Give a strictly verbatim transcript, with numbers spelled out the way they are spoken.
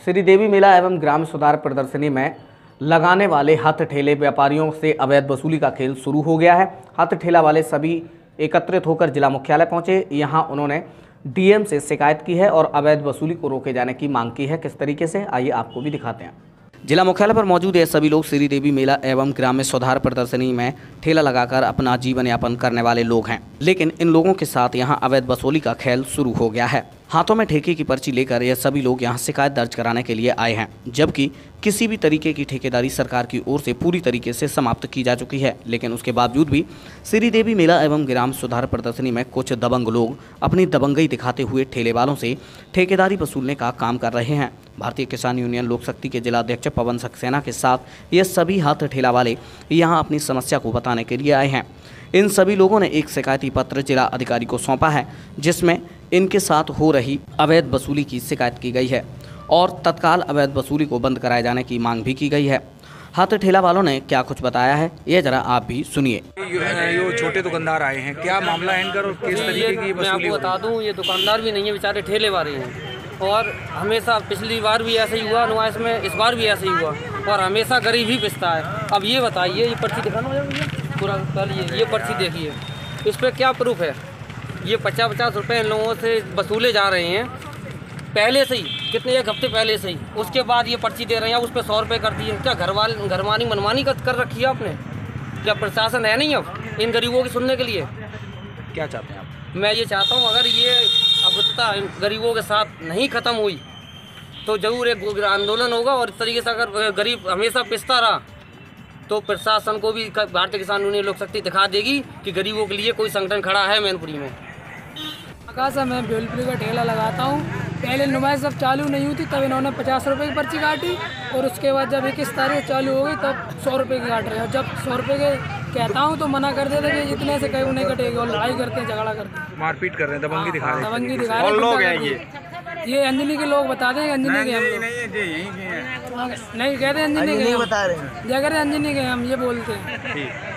श्रीदेवी मेला एवं ग्राम सुधार प्रदर्शनी में लगाने वाले हाथ ठेले व्यापारियों से अवैध वसूली का खेल शुरू हो गया है। हाथ ठेला वाले सभी एकत्रित होकर जिला मुख्यालय पहुंचे। यहां उन्होंने डीएम से शिकायत की है और अवैध वसूली को रोके जाने की मांग की है। किस तरीके से, आइए आपको भी दिखाते हैं। जिला मुख्यालय पर मौजूद है सभी लोग श्रीदेवी मेला एवं ग्राम्य सुधार प्रदर्शनी में ठेला लगाकर अपना जीवन यापन करने वाले लोग हैं, लेकिन इन लोगों के साथ यहां अवैध वसूली का खेल शुरू हो गया है। हाथों में ठेके की पर्ची लेकर ये सभी लोग यहां शिकायत दर्ज कराने के लिए आए हैं, जबकि किसी भी तरीके की ठेकेदारी सरकार की ओर से पूरी तरीके से समाप्त की जा चुकी है। लेकिन उसके बावजूद भी श्रीदेवी मेला एवं ग्राम सुधार प्रदर्शनी में कुछ दबंग लोग अपनी दबंगई दिखाते हुए ठेले वालों से ठेकेदारी वसूलने का काम कर रहे हैं। भारतीय किसान यूनियन लोक शक्ति के जिला अध्यक्ष पवन सक्सेना के साथ ये सभी हाथ ठेला वाले यहाँ अपनी समस्या को बताने के लिए आए हैं। इन सभी लोगों ने एक शिकायती पत्र जिला अधिकारी को सौंपा है, जिसमें इनके साथ हो रही अवैध वसूली की शिकायत की गई है और तत्काल अवैध वसूली को बंद कराए जाने की मांग भी की गई है। हाथ ठेला वालों ने क्या कुछ बताया है, ये जरा आप भी सुनिए। ये छोटे दुकानदार आए हैं, क्या मामला है इनका और किस तरीके की वसूली? मैं आपको बता दूं, ये दुकानदार भी नहीं है, बेचारे ठेले वाले हैं और हमेशा पिछली बार भी ऐसे ही हुआ नुमाइश में, इस बार भी ऐसे ही हुआ और हमेशा गरीब ही पिसता है। अब ये बताइए, ये पर्ची दिखाना हो जाएगा पूरा कल, ये ये पर्ची देखिए, इस पर क्या प्रूफ है? ये पचास पचास रुपये इन लोगों से वसूले जा रहे हैं पहले से ही, कितने एक हफ्ते पहले से ही। उसके बाद ये पर्ची दे रहे हैं, उस पर सौ रुपये कर दिए। क्या घर वाले घरवानी मनमानी कर, कर रखी है आपने? क्या प्रशासन है नहीं अब इन गरीबों की सुनने के लिए? क्या चाहते हैं आप? मैं ये चाहता हूँ, अगर ये अभद्रता इन गरीबों के साथ नहीं ख़त्म हुई तो ज़रूर एक आंदोलन होगा और इस तरीके से अगर गरीब हमेशा पिसता रहा तो प्रशासन को भी भारतीय किसान यूनियन लोक शक्ति दिखा देगी कि गरीबों के लिए कोई संगठन खड़ा है मैनपुरी में। आकाशा मैं भेलपुरी का ठेला लगाता हूँ। पहले नुमाइश जब चालू नहीं हुई थी तब इन्होंने पचास रुपये की पर्ची काटी और उसके बाद जब इक्कीस तारीख चालू हो गई तब सौ रुपये की काट रहे हैं। जब सौ रुपये के कहता हूँ तो मना कर देते कि इतने से कहीं नहीं कटेगी और लड़ाई करते हैं, झगड़ा करते हैं, मारपीट कर रहे हैं, दबंगी दिखा रहे हैं। दबंगी दिखा रहे हैं। लोग हैं ये ये अंजनी के लोग बता दें, अंजनी के हम लोग नहीं कहते, अंजनी के हम, जगह अंजनी के हम ये बोलते हैं।